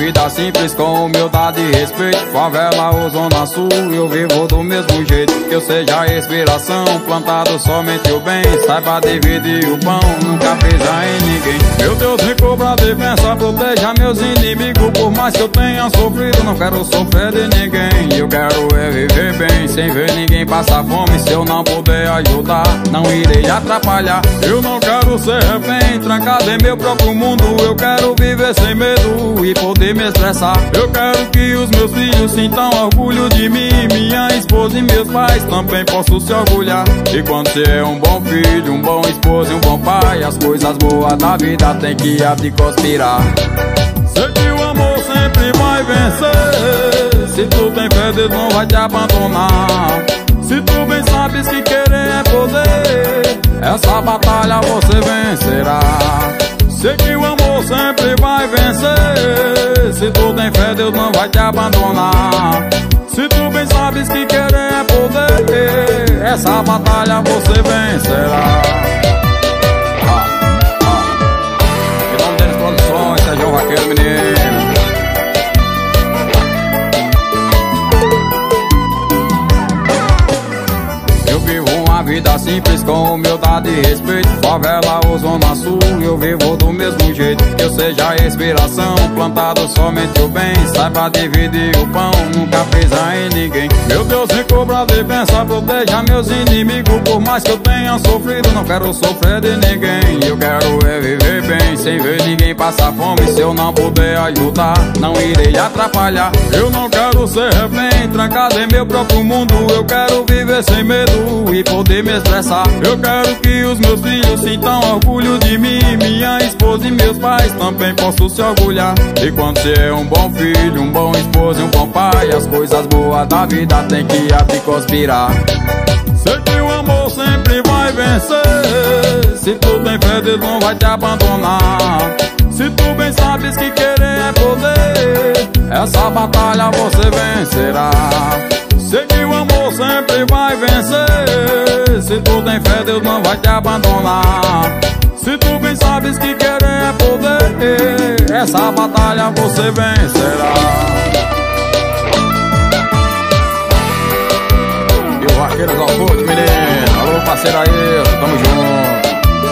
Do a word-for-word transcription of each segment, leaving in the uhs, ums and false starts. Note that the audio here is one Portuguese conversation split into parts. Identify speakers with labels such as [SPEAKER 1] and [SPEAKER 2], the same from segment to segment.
[SPEAKER 1] vida simples com humildade e respeito. Favela ou zona sul, eu vivo do mesmo jeito. Que eu seja a inspiração, plantado somente o bem. Saiba dividir o pão, nunca pisar em ninguém. Meu Deus, me cobra defensa, proteja meus inimigos. Por mais que eu tenha sofrido, não quero sofrer de ninguém. Eu quero é viver bem, sem ver ninguém passar fome. Se eu não puder ajudar, não irei atrapalhar. Eu não quero ser refém, trancado em meu próprio mundo. Eu quero viver sem medo e poder me expressar. Eu quero que os meus filhos sintam orgulho de mim. Minha esposa e meus pais também possam se orgulhar. E quando você é um bom filho, um bom esposo e um bom pai, as coisas boas da vida tem que abrir e conspirar. Sei que o amor sempre vai vencer. Se tu tem fé, Deus não vai te abandonar. Se tu bem sabes que querer é poder, essa batalha você vencerá. Sei que o amor sempre vai vencer. Se tu tem fé, Deus não vai te abandonar. Se tu bem sabes que querer é poder, essa batalha você vencerá. Ah, ah. Em nome deles Produções, Sérgio Vaqueiro, menino. Eu vivo uma vida simples com humildade e respeito. Favela ou zona sul, eu vivo do mesmo jeito. Que eu seja a inspiração, plantado somente o bem. Saiba dividir o pão, nunca pisar em ninguém. Meu Deus, me cobra defensa, proteja meus inimigos. Por mais que eu tenha sofrido, não quero sofrer de ninguém. Eu quero é viver bem, sem ver ninguém passar fome. Se eu não puder ajudar, não irei atrapalhar. Eu não quero ser refém, trancado em meu próprio mundo. Eu quero viver sem medo e poder me expressar. Eu quero que os meus filhos sintam orgulho de mim. Minha esposa e meus pais também possam se orgulhar. E quando você é um bom filho, um bom esposo e um bom pai, as coisas boas da vida tem que abrir e conspirar. Sei que o amor sempre vai vencer. Se tu tem fé, Deus não vai te abandonar. Se tu bem sabes que querer é poder, essa batalha você vencerá. Sei que o amor sempre vai vencer. Se tu tem fé, Deus não vai te abandonar. Se tu bem sabes que querer é poder, essa batalha você vencerá. E o Vaqueiros ao Corte, menino. Alô, parceiro aí, tamo junto.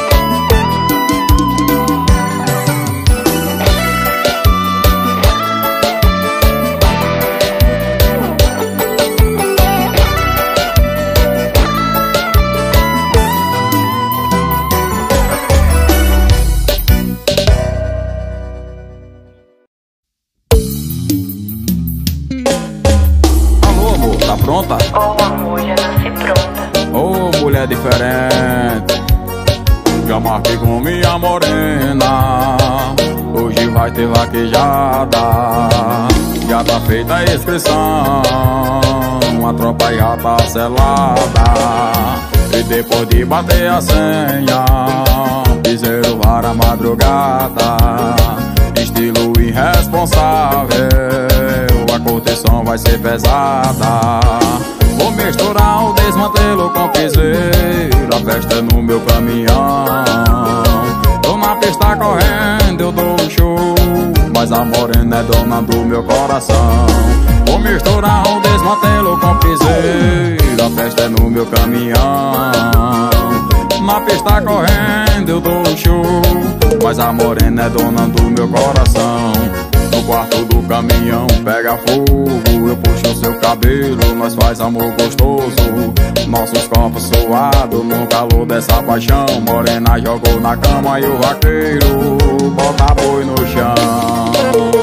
[SPEAKER 1] Pronta?
[SPEAKER 2] Oh amor, já nasci pronta.
[SPEAKER 1] Oh mulher diferente, já marquei com minha morena. Hoje vai ter vaquejada, já tá feita a inscrição. A tropa já tá selada. E depois de bater a senha, piseiro para a madrugada. Estilo irresponsável, a curtição vai ser pesada. Vou misturar o desmantelo com piseiro, a festa é no meu caminhão. Tô na pista correndo, eu dou um show, mas a morena é dona do meu coração. Vou misturar o desmantelo com piseiro, a festa é no meu caminhão. Na pista correndo, eu dou um show, mas a morena é dona do meu coração. No quarto do caminhão pega fogo, eu puxo seu cabelo, nós faz amor gostoso. Nossos corpos suados no calor dessa paixão. Morena jogou na cama e o vaqueiro bota boi no chão.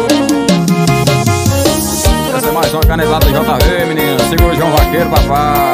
[SPEAKER 1] Essa é mais uma canetada do J V, menino. Segura o João Vaqueiro, papai.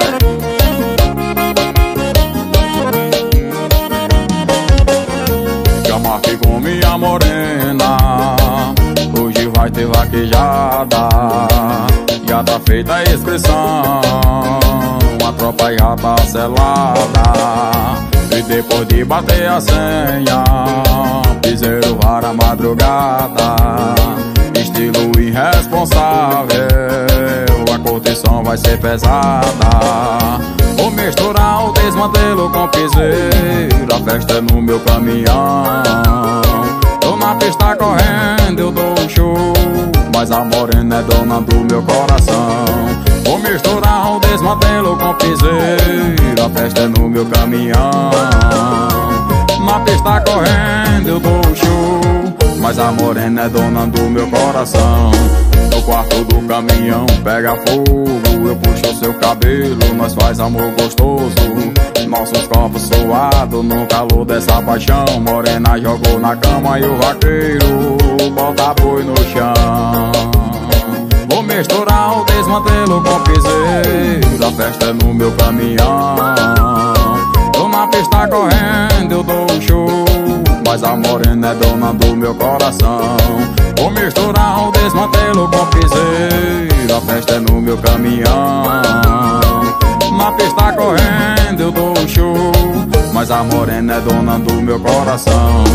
[SPEAKER 1] Já marquei com minha morena, hoje vai ter vaquejada. Já tá feita a inscrição, a tropa já tá selada. E depois de bater a senha, piseiro para a madrugada. Estilo irresponsável, a curtição vai ser pesada. Vou misturar o desmantelo com piseiro, a festa é no meu caminhão. Tô na pista correndo, eu dou um show, mas a morena é dona do meu coração. Vou misturar o desmantelo com piseiro, a festa é no meu caminhão. Na pista correndo eu dou um show, mas a morena é dona do meu coração. No quarto do caminhão pega fogo, eu puxo seu cabelo, nós faz amor gostoso. Nossos corpos suados no calor dessa paixão. Morena jogou na cama e o vaqueiro bota boi no chão. Vou misturar o desmantelo com piseiro, a festa é no meu caminhão. Tô na pista correndo, eu dou um show, mas a morena é dona do meu coração. Vou misturar o desmantelo com piseiro, a festa é no meu caminhão. Na pista correndo eu dou um show, mas a morena é dona do meu coração.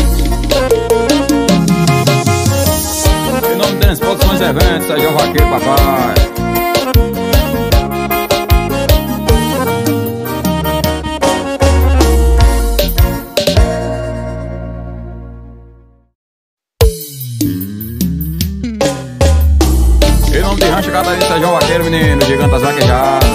[SPEAKER 1] Em nome de Produções e Eventos, Sérgio Vaqueiro, papai. Em nome de Rancho Catarina, Sérgio Vaqueiro, menino, gigante das vaquejadas.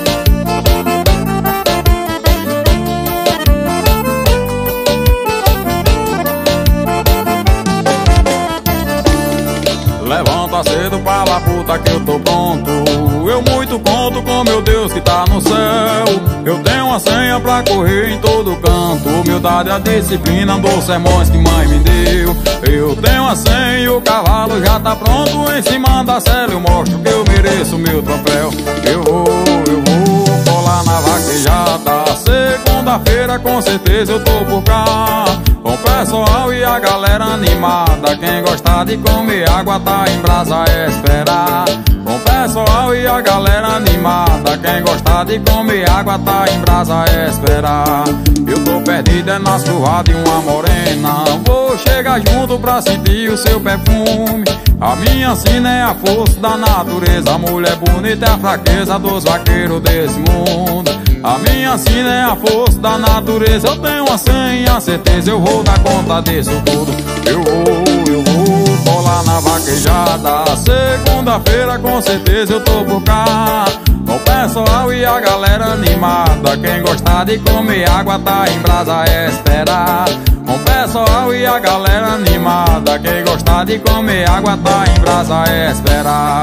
[SPEAKER 1] Levanta cedo pra lá, puta, que eu tô pronto. Eu muito conto com meu Deus que tá no céu. Eu tenho uma senha pra correr em todo canto. Humildade, a disciplina dos sermões que mãe me deu. Eu tenho uma senha e o cavalo já tá pronto. Em cima da cela eu mostro que eu mereço meu troféu. Eu vou, eu vou colar na vaquejada. Segunda-feira com certeza eu tô por cá, com o pessoal e a galera animada. Quem gostar de comer água tá em brasa a esperar. Com o pessoal e a galera animada. Quem gostar de comer água tá em brasa a esperar. Eu tô perdido é nas curvas de uma morena. Vou chegar junto pra sentir o seu perfume. A minha sina é a força da natureza. A mulher bonita é a fraqueza dos vaqueiros desse mundo. A minha sina é a força da natureza. Eu tenho uma senha, certeza eu vou dar conta disso tudo. Eu vou, eu vou colar na vaquejada. Segunda-feira com certeza eu tô por cá, com o pessoal e a galera animada. Quem gostar de comer água tá em brasa a esperar. Com o pessoal e a galera animada. Quem gostar de comer água tá em brasa a esperar.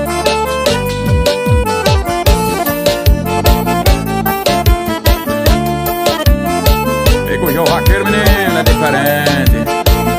[SPEAKER 1] Com o João Vaqueiro, menino, é diferente.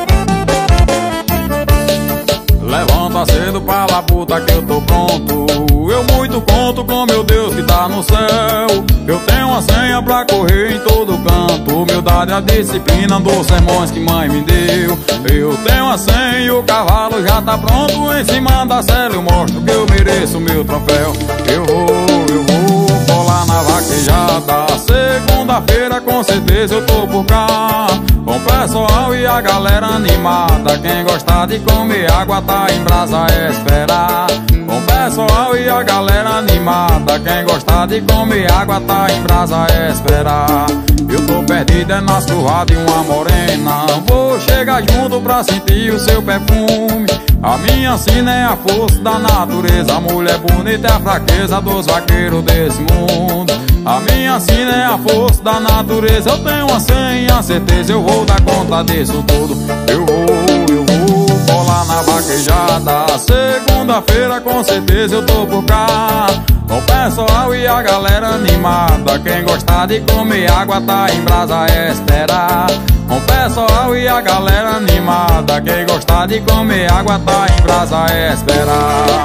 [SPEAKER 1] Levanta cedo pra lá, puta, que eu tô pronto. Eu muito conto com meu Deus que tá no céu. Eu tenho uma senha pra correr em todo canto. Humildade, a disciplina dos sermões que mãe me deu. Eu tenho uma senha e o cavalo já tá pronto. Em cima da cela eu mostro que eu mereço meu troféu. Eu vou, eu vou colar na vaquejada. Segunda-feira com certeza eu tô por cá, com o pessoal e a galera animada. Quem gostar de comer água tá em brasa a esperar. Com o pessoal e a galera animada. Quem gostar de comer água tá em brasa a esperar. Eu tô perdido é nas curvas de uma morena. Vou chegar junto pra sentir o seu perfume. A minha sina é a força da natureza. A mulher bonita é a fraqueza dos vaqueiros desse mundo. A minha sina é a força da natureza. Eu tenho uma senha, certeza eu vou dar conta disso tudo. Eu vou, eu vou colar na vaquejada. Segunda-feira com certeza eu tô por cá, com o pessoal e a galera animada. Quem gostar de comer água tá em brasa a esperar. Com o pessoal e a galera animada. Quem gostar de comer água tá em brasa a esperar.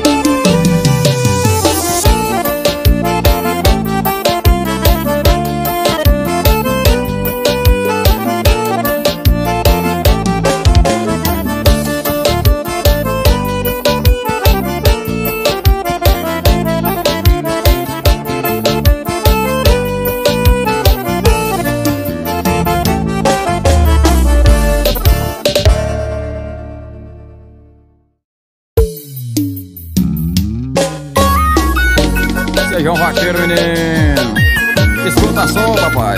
[SPEAKER 1] João Vaqueiro, menino, escuta só, papai.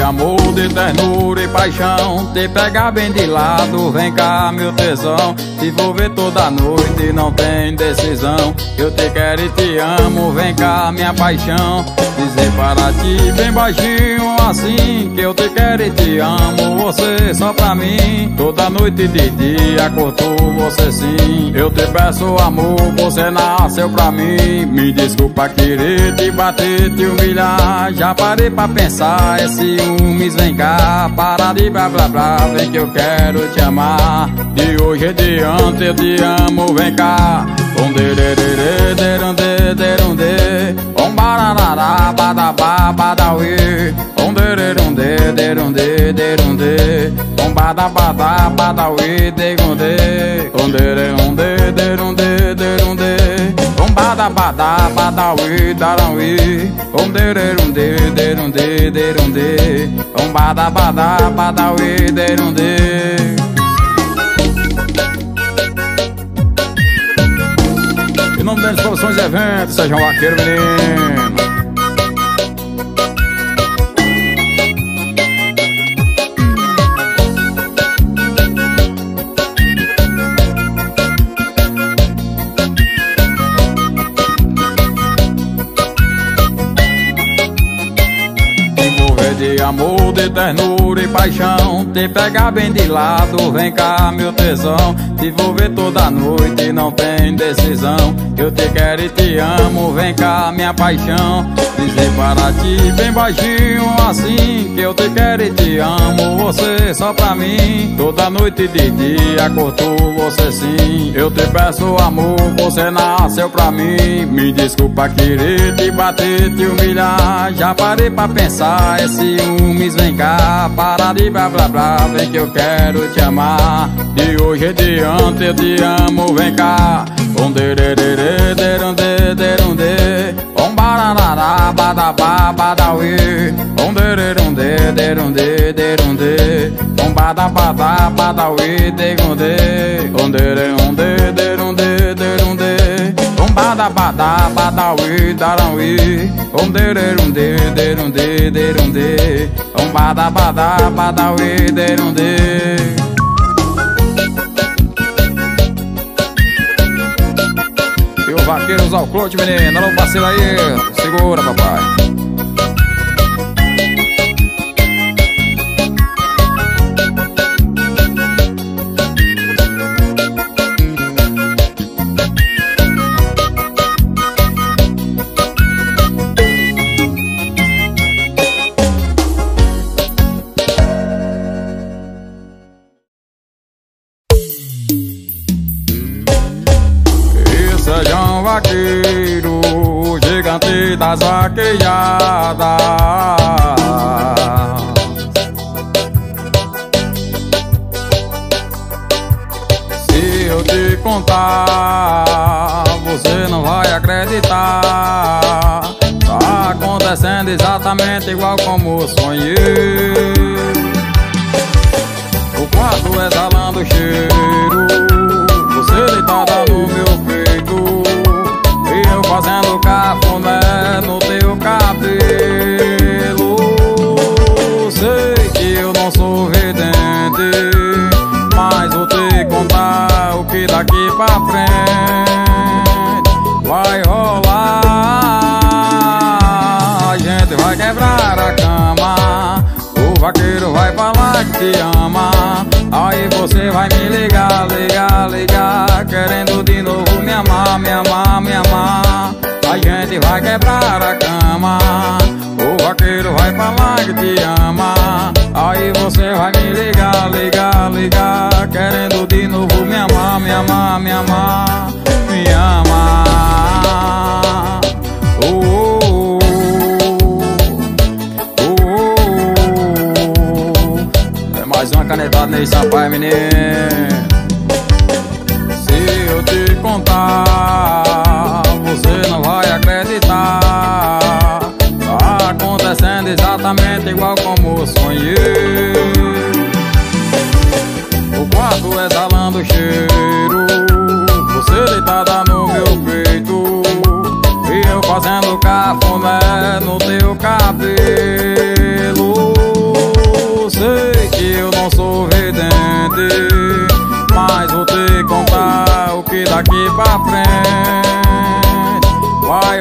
[SPEAKER 1] amor, de ternura e paixão, te pegar bem de lado, vem cá meu tesão. Te vou ver toda noite, não tem decisão. Eu te quero e te amo, vem cá minha paixão. Dizer para ti bem baixinho assim, que eu te quero e te amo, você só pra mim. Toda noite e de dia curto você sim. Eu te peço amor, você nasceu pra mim. Me desculpa querer te bater, te humilhar. Já parei pra pensar, é ciúmes, vem cá. Para de blá blá blá, vem que eu quero te amar. De hoje em diante eu te amo, vem cá. Um dererê, derunde, derunde. Um bararará, badabá, badauê. Um dererunde, derunde, derunde. Um badabadá, badauê, derunde. Um dererunde, derunde, derunde. Um badabadá, badauê, darauê. Um dererunde, derunde, derunde. Um badabadá, badauê, derunde. Em nome das Produções e Eventos, seja um vaqueiro, menino. De amor, de ternura e paixão, te pegar bem de lado, vem cá meu tesão. Te vou ver toda noite, não tem decisão. Eu te quero e te amo, vem cá minha paixão. Dizer para ti bem baixinho assim, que eu te quero e te amo, você só pra mim. Toda noite e de dia curto você sim. Eu te peço amor, você nasceu pra mim. Me desculpa querer te bater, te humilhar. Já parei pra pensar, é ciúmes, vem cá. Para de blá blá blá, vem que eu quero te amar. De hoje em diante eu te amo, vem cá. Um dererê, derunde, derunde. Um bararará, badabá, badauê. Um dererunde, derunde, derunde. Um badabadá, badauê, derunde. Um dererunde, derunde, derunde. Um badabadá, badauê, darauê. Um dererunde, derunde, derunde. Um badabadá, badauê, derunde. E o vaqueiro usar o clote, menino. Alô, parceiro aí. Segura, papai. Sejam vaqueiro, gigante das vaquejadas. Se eu te contar, você não vai acreditar. Tá acontecendo exatamente igual como sonhei. O quarto exalando cheiro, você deitada no meu peito, e eu fazendo cafuné no teu cabelo. Sei que eu não sou vidente, mas vou te contar o que daqui pra frente vai rolar. A gente vai quebrar a cama, o vaqueiro vai falar que te ama. Aí você vai me ligar, ligar, ligar, querendo de novo me amar, me amar, me amar. A gente vai quebrar a cama, o vaqueiro vai falar que te ama. Aí você vai me ligar, ligar, ligar, querendo de novo me amar, me amar, me amar, me amar. Oh, oh, oh, oh, oh. É mais uma canetada Ney Sampaio, menino. Se eu te contar, você não vai acreditar. Tá acontecendo exatamente igual como sonhei. O quarto exalando cheiro, você deitada no meu peito, e eu fazendo cafuné no teu cabelo. não sou vidente, mas vou te contar o que daqui pra frente vai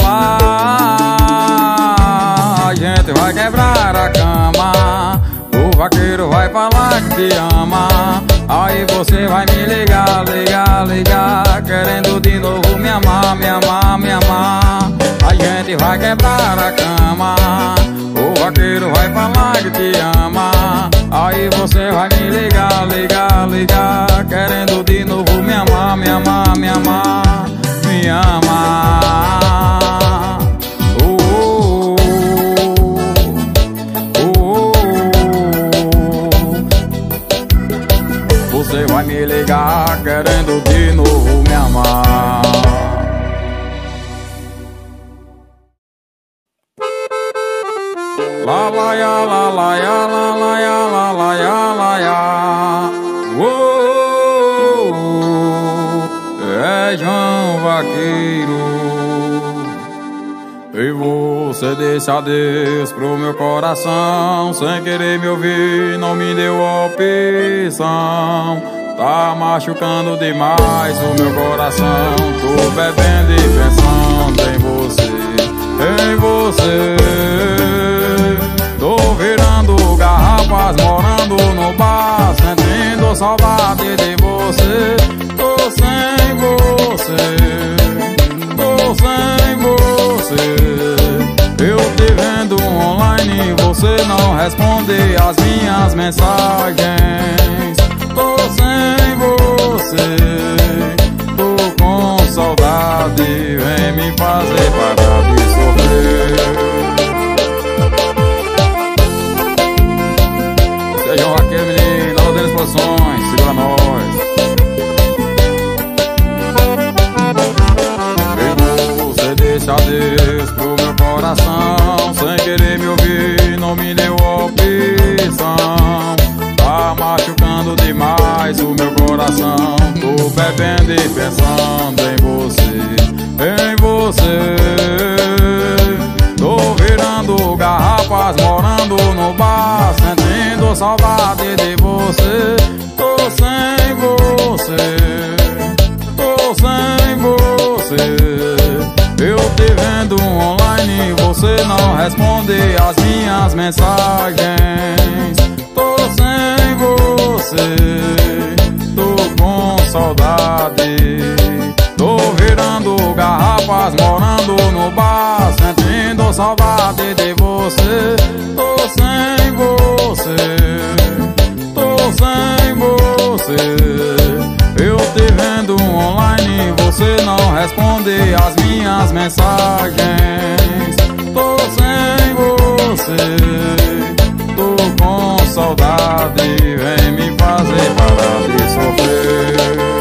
[SPEAKER 1] rolar. A gente vai quebrar a cama, o vaqueiro vai falar que te ama. Aí você vai me ligar, ligar, ligar, querendo de novo me amar, me amar, me amar. A gente vai quebrar a cama, o vaqueiro vai falar que te ama. Aí você vai me ligar, ligar, ligar, querendo de novo me amar, me amar, me amar, me amar. Oh, oh, oh, oh. Você vai me ligar, querendo de novo me amar. La la ya, la la ya, la la ya, la la ya, la ya. Oh, é João Vaqueiro. E você disse adeus pro meu coração, sem querer me ouvir, não me deu opção. Tá machucando demais o meu coração. Tô bebendo e pensando em você, em você. Tô virando garrafas, morando no bar, sentindo saudade de você. Tô sem você, tô sem você. Eu te vendo online, você não responde as minhas mensagens. Tô sem você, tô com saudade, vem me fazer parar de sofrer. Sejam Vaqueiro, menino, alô deles Produções, segura nós. E você disse adeus pro meu coração, sem querer me ouvir, não me deu opção. Tá machucando demais o meu coração. Tô bebendo e pensando em você, em você. Tô virando garrafas, morando no bar, sentindo saudade de você. Tô sem você, tô sem você. Eu te vendo online, você não responde as minhas mensagens. Tô sem você, tô com saudade. Tô virando garrafas, morando no bar, sentindo saudade de você. Tô sem você, tô sem você. Eu te vendo online, você não responde as minhas mensagens. Tô sem você, tô com saudade, vem me fazer parar de sofrer.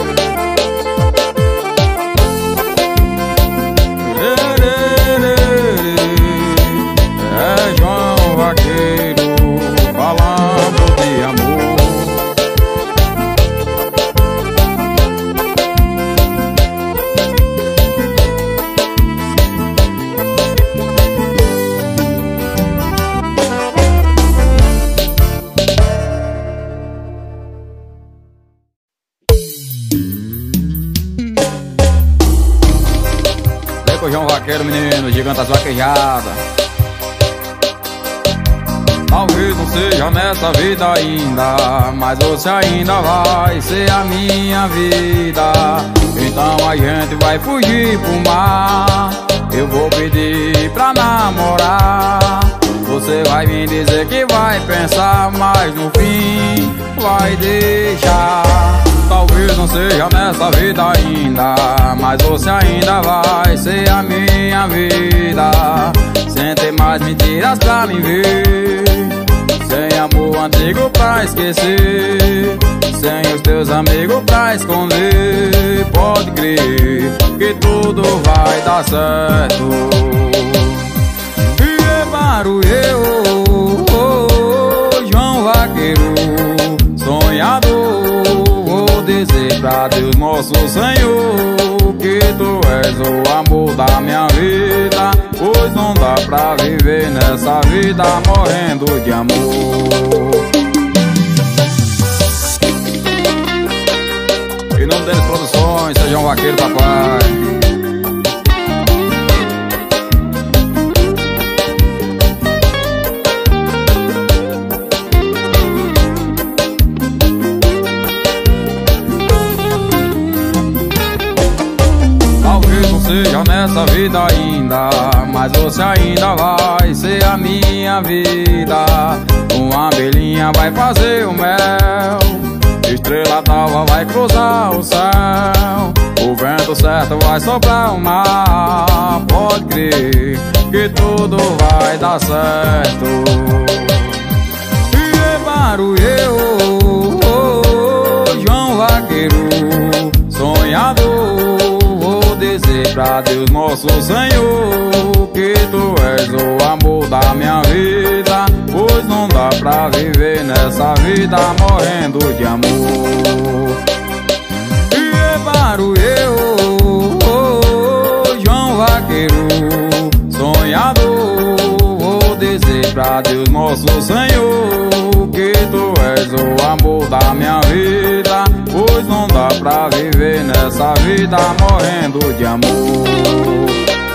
[SPEAKER 1] É João Vaqueiro falando de amor. Leco João Vaqueiro, menino, gigantas vaquejadas. Talvez não seja nessa vida ainda, mas você ainda vai ser a minha vida. Então a gente vai fugir pro mar, eu vou pedir pra namorar. Você vai me dizer que vai pensar, mas no fim vai deixar. Talvez não seja nessa vida ainda, mas você ainda vai ser a minha vida. Sem ter mais mentiras pra me ver, sem amor antigo pra esquecer, sem os teus amigos pra esconder. Pode crer que tudo vai dar certo. E é barulho, João Vaqueiro, sonhador. Vou dizer pra Deus nosso Senhor que tu és o amor da minha vida, pois não dá pra viver nessa vida morrendo de amor. Sejam Vaqueiro, papai. Talvez não seja nessa vida ainda, mas você ainda vai ser a minha vida. Uma abelhinha vai fazer o mel, estrela d'alva vai cruzar o céu, o vento certo vai soprar o mar. Pode crer que tudo vai dar certo. E barulho, João Vaqueiro, sonhador, vou dizer pra Deus nosso Senhor que tu és o amor da minha vida, pois não dá pra viver nessa vida morrendo de amor. E barulho, João Vaqueiro, sonhador, vou dizer pra Deus nosso Senhor que tu és o amor da minha vida, pois não dá pra viver nessa vida morrendo de amor.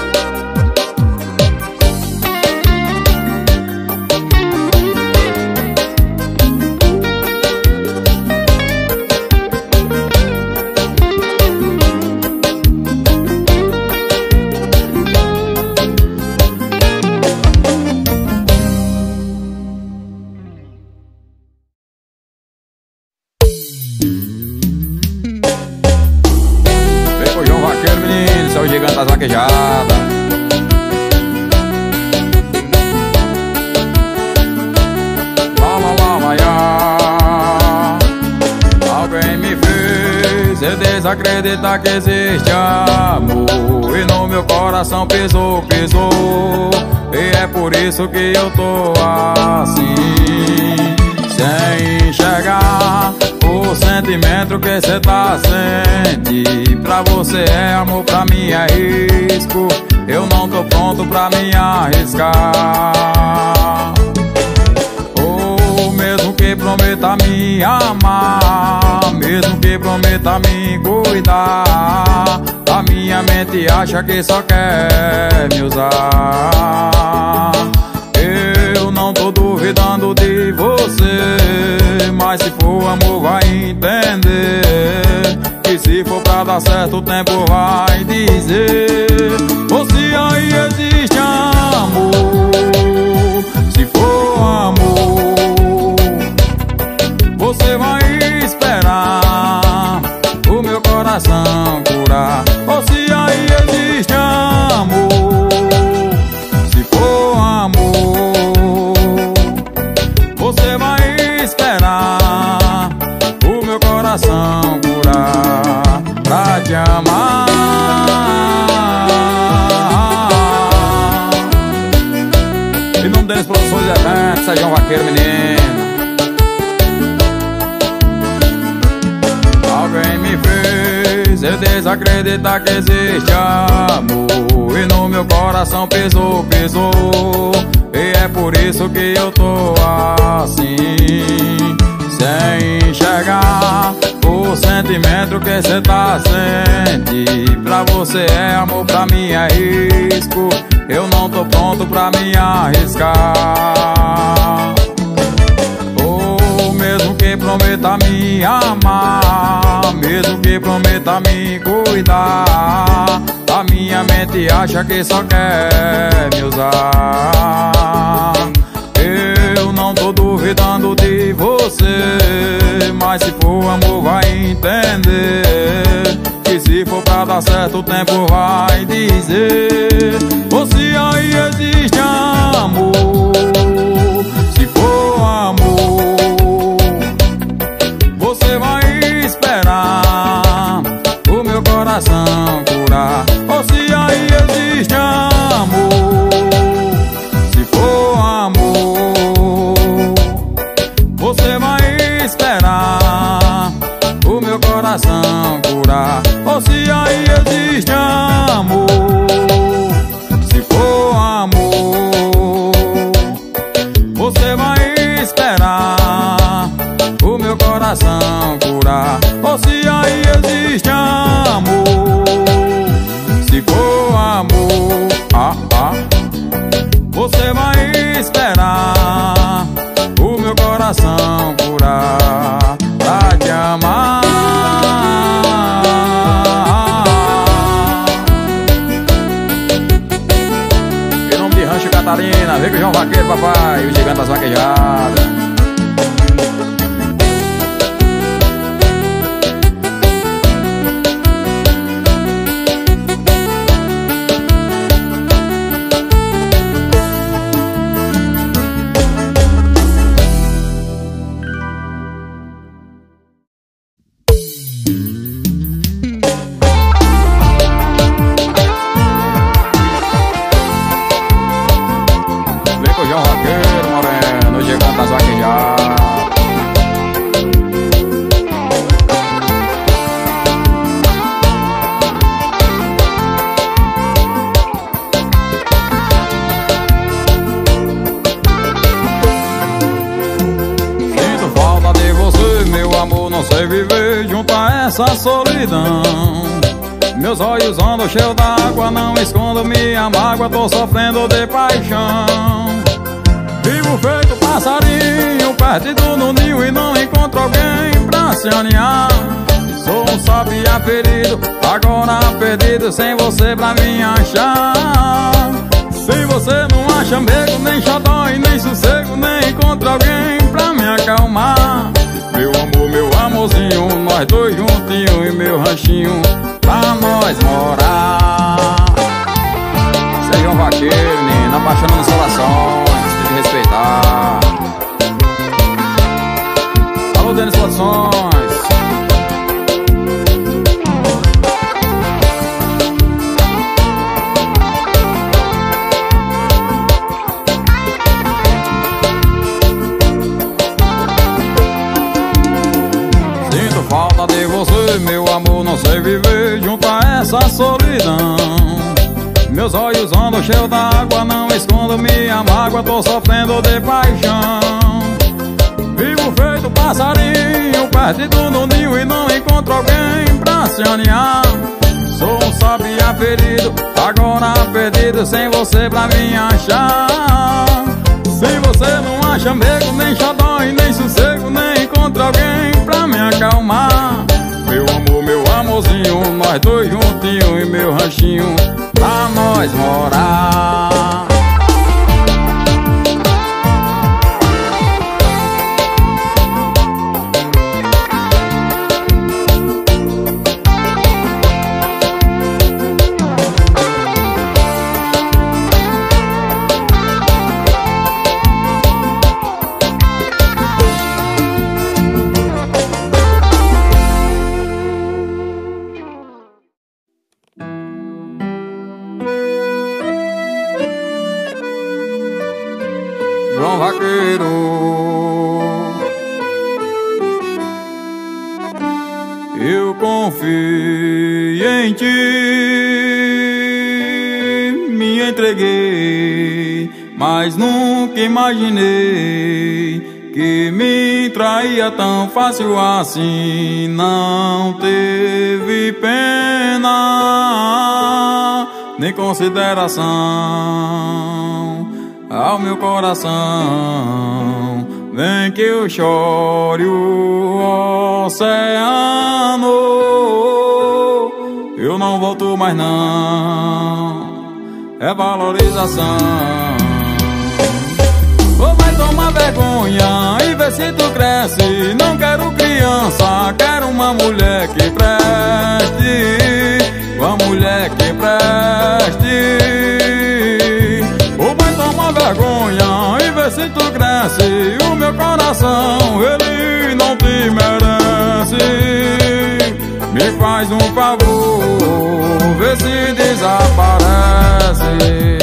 [SPEAKER 1] Das vaquejadas. Lá, lá, lá, lá. Alguém me fez eu desacreditar que existe amor, e no meu coração pesou, pesou. E é por isso que eu tô assim, sem enxergar o sentimento que cê tá sente. Pra você é amor, pra mim é risco. Eu não tô pronto pra me arriscar. Ou mesmo que prometa me amar, mesmo que prometa me cuidar, a minha mente acha que só quer me usar. Eu não tô duvidando de você, mas se for amor vai entender que se for pra dar certo o tempo vai dizer. Ou se aí existe amor, se for amor, você vai esperar o meu coração curar. Ou se aí existe amor, se for amor, você vai esperar o meu coração curar pra te amar. E não Denis Produções e Eventos, Sejam Vaqueiro, menino. Alguém me fez eu desacreditar que existe amor, e no meu coração pesou, pesou. E é por isso que eu tô assim, sem enxergar o sentimento que cê tá sente. Pra você é amor, pra mim é risco. Eu não tô pronto pra me arriscar. Ou mesmo que prometa me amar, mesmo que prometa me cuidar, a minha mente acha que só quer me usar. Eu não tô duvidando de você, mas se for amor vai entender que se for pra dar certo o tempo vai dizer. Ou se aí existe amor, se for amor, você vai esperar o meu coração curar. Ou se aí existe amor, se for amor, você vai esperar o meu coração curar. Ou se aí existe amor, se for amor, você vai esperar o meu coração curar. Ou se aí existe amor, vem com o João Vaqueiro, papai, o gigante das vaquejadas.
[SPEAKER 3] João Vaqueiro, moreno, chegando das vaquejadas.
[SPEAKER 1] Sinto falta de você, meu amor, não sei viver junto a essa solidão. Meus olhos andam cheios d'água, não escondo minha mágoa, tô sofrendo de paixão. Vivo feito passarinho, perdido no ninho e não encontro alguém pra se aninhar. Sou um sabiá ferido, agora perdido, sem você pra me achar. Sem você não acha mego, nem xodó e nem sossego, nem encontro alguém pra me acalmar. Meu amor, meu amorzinho, nós dois juntinhos e meu ranchinho pra nós morar.
[SPEAKER 3] Sejam Vaqueiro, menino, apaixonando instalações, tem que respeitar. Alô, Denis Produções.
[SPEAKER 1] Sinto falta de você, meu amor, não sei viver junto a essa solidão. Meus olhos andam cheios d'água, não escondo minha mágoa, tô sofrendo de paixão. Vivo feito passarinho, perdido no ninho e não encontro alguém pra se aninhar. Sou um sabiá ferido, agora perdido, sem você pra me achar. Sem você não acha mego, nem xodó e nem sossego, nem encontro alguém pra me acalmar. Meu amor, meu amorzinho, nós dois juntinhos e meu ranchinho pra nós morar. João Vaqueiro, eu confio em ti, me entreguei, mas nunca imaginei que me traía tão fácil assim. Não teve pena nem consideração ao meu coração. Vem que eu chore o oceano, eu não volto mais não, é valorização. Ou vai tomar vergonha e ver se tu cresce. Não quero criança, quero uma mulher que preste, uma mulher que preste. Vergonha e ver se tu cresce. O meu coração, ele não te merece. Me faz um favor, vê se desaparece.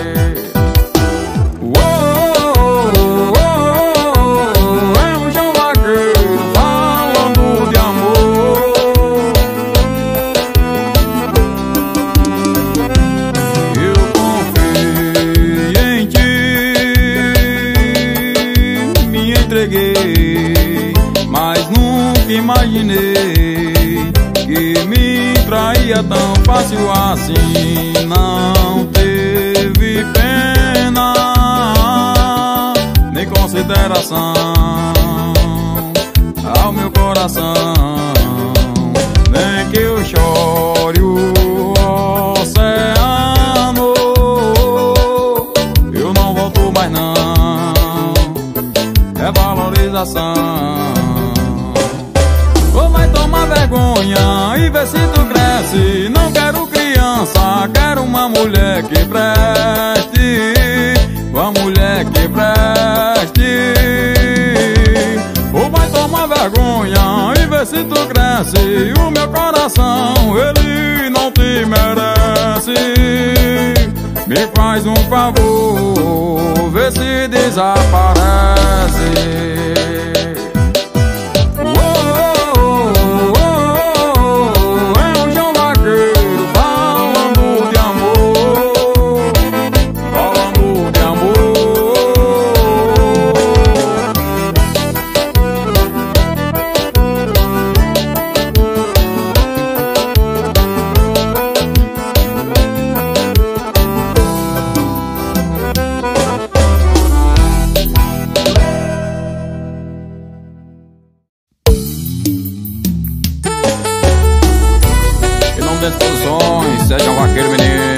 [SPEAKER 1] Mas nunca imaginei que me traía tão fácil assim. Não teve pena nem consideração ao meu coração. Nem que eu chore o oceano, eu não volto coração. Ou vai tomar vergonha e ver se tu cresce. Não quero criança, quero uma mulher que preste, uma mulher que preste. Ou vai tomar vergonha e ver se tu cresce. O meu coração, ele não te merece. Me faz um favor, vê se desaparece. Seja um vaqueiro, menino.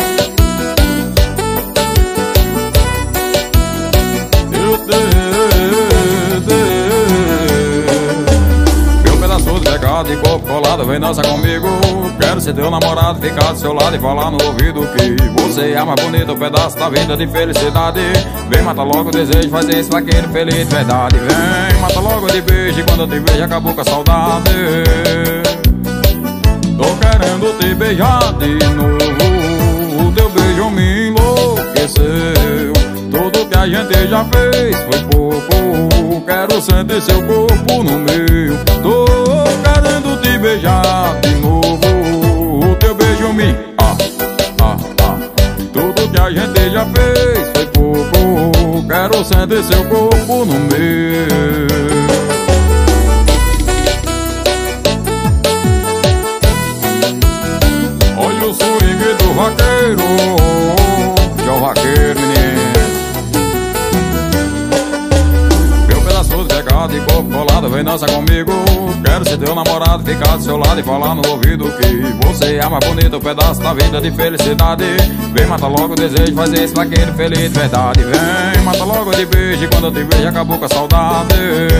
[SPEAKER 1] Eu te, te, meu pedaço de pegado e corpo colado, vem dançar comigo. Quero ser teu namorado, ficar do seu lado e falar no ouvido que você é a mais bonita, um pedaço da vida de felicidade. Vem, mata logo o desejo, fazer esse vaqueiro feliz de verdade. Vem, mata logo de beijo, e quando eu te vejo acabou com a saudade. Tô querendo te beijar de novo, o teu beijo me enlouqueceu. Tudo que a gente já fez foi pouco, quero sentir seu corpo no meu. Tô querendo te beijar de novo, o teu beijo me... Ah, ah, ah. Tudo que a gente já fez foi pouco, quero sentir seu corpo no meu. O swing do vaqueiro, que é o vaqueiro, menino. Meu pedaço de pegado e corpo colado, vem dançar comigo. Quero ser teu namorado, ficar do seu lado e falar no ouvido que você é a mais bonita, um pedaço da vida de felicidade. Vem, mata logo o desejo, fazer esse vaqueiro feliz de verdade. Vem, mata logo de beijo, e quando eu te vejo acabou com a saudade.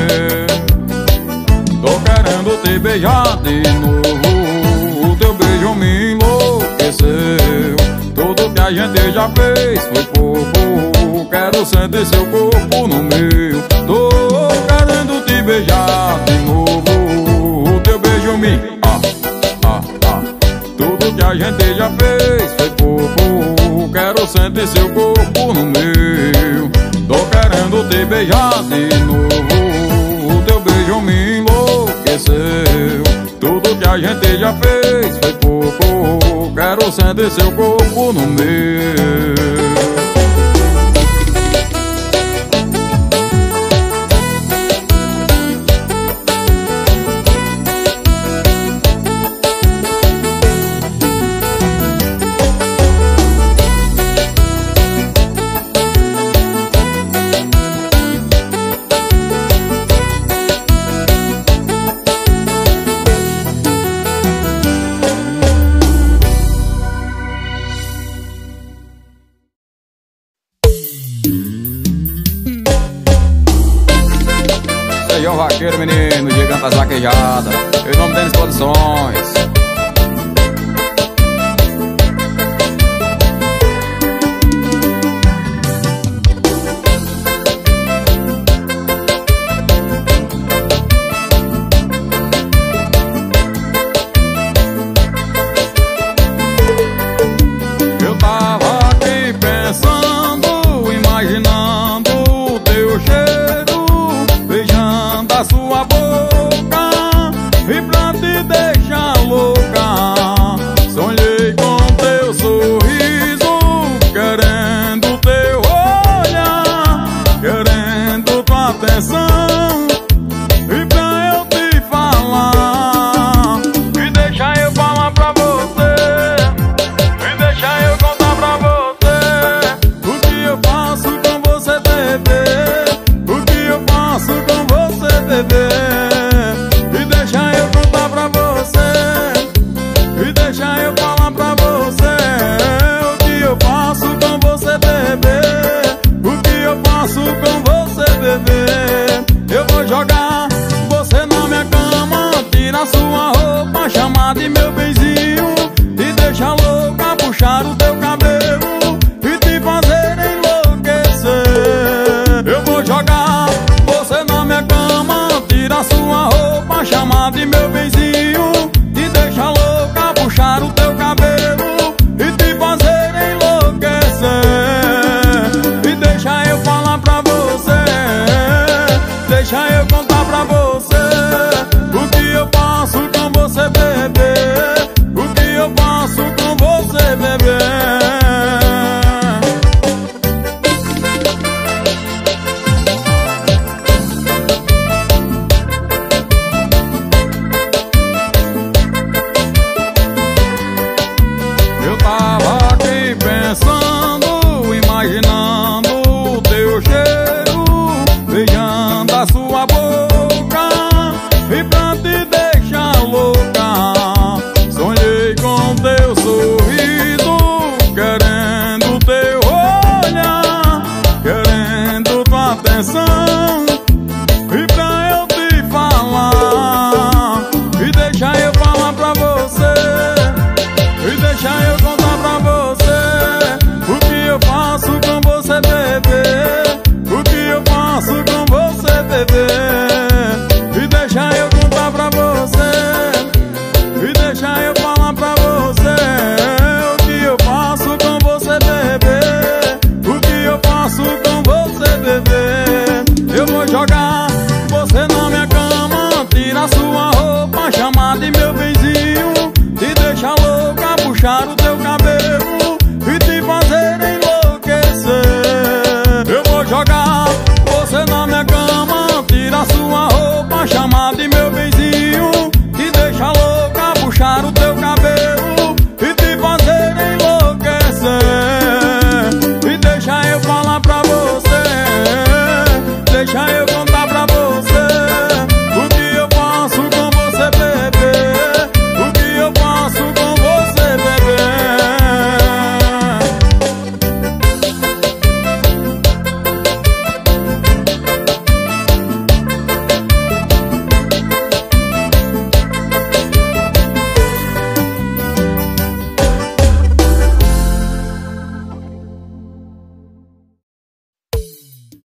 [SPEAKER 1] Tô querendo te beijar de novo, o teu beijo me enlouqueceu. Tudo que a gente já fez foi pouco, quero sentir seu corpo no meu. Tô querendo te beijar de novo, o teu beijo me... Ah, ah, ah. Tudo que a gente já fez foi pouco, quero sentir seu corpo no meu. Tô querendo te beijar de novo, o teu beijo me enlouqueceu. Tudo que a gente já fez foi pouco, quero sentir seu corpo no meu. Sejam vaqueiro, menino, gigante das vaquejadas, em nome deles Produções. Eu tava aqui pensando, imaginando o teu cheiro, beijando a sua boca, e pra te deixar louco puxar o teu cabelo e te fazer enlouquecer. Eu vou jogar você na minha cama, tirar sua roupa, chamar de meu benzinho, te deixar louca, puxar o teu cabelo e te fazer enlouquecer. E deixa eu falar pra você, deixa eu contar pra você o que eu faço com você, bebê. O que eu faço com você, bebê. Eu tava aqui pensando, imaginando o teu cheiro, beijando a sua boca, e pra te deixar louca, sonhei com teu sorriso, querendo teu olhar, querendo tua atenção, e pra eu te falar, e deixa eu falar pra você, e deixa eu contar pra você o que eu faço com você, bebê. O que eu faço com você, bebê. E deixa eu contar pra você, e deixa eu falar pra você o que eu faço com você, bebê. O que eu faço com você, bebê. Eu vou jogar você na minha cama, tirar sua roupa, chamar de meu benzinho, te deixar louca, puxar o teu cabelo e te fazer enlouquecer. Eu vou jogar você na minha cama, tirar sua roupa, chamar de meu benzinho, te deixar louca, puxar o teu cabelo